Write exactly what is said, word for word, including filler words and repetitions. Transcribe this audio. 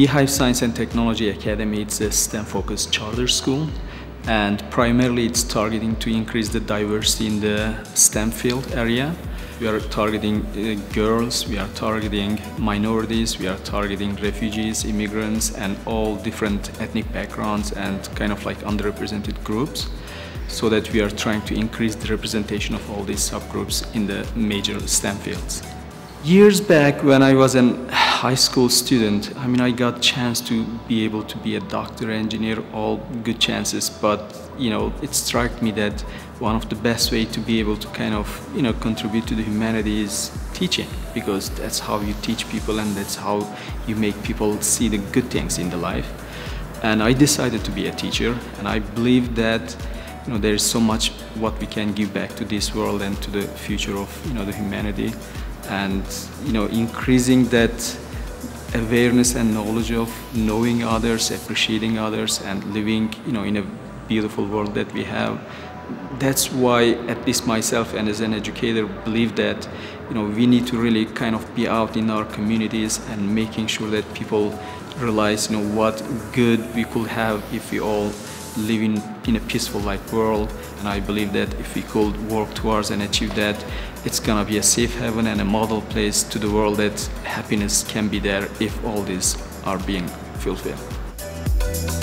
Beehive Science and Technology Academy, it's a STEM-focused charter school, and primarily it's targeting to increase the diversity in the STEM field area. We are targeting uh, girls, we are targeting minorities, we are targeting refugees, immigrants, and all different ethnic backgrounds and kind of like underrepresented groups, so that we are trying to increase the representation of all these subgroups in the major STEM fields. Years back, when I was a high school student, I mean, I got a chance to be able to be a doctor, engineer, all good chances, but, you know, it struck me that one of the best way to be able to kind of, you know, contribute to the humanity is teaching, because that's how you teach people and that's how you make people see the good things in the life. And I decided to be a teacher, and I believe that, you know, there is so much what we can give back to this world and to the future of, you know, the humanity. And, you know, increasing that awareness and knowledge of knowing others, appreciating others, and living, you know, in a beautiful world that we have. That's why, at least myself and as an educator, believe that, you know, we need to really kind of be out in our communities and making sure that people realize, you know, what good we could have if we all live in, in a peaceful like world. And I believe that if we could work towards and achieve that, it's gonna be a safe haven and a model place to the world that happiness can be there if all these are being fulfilled.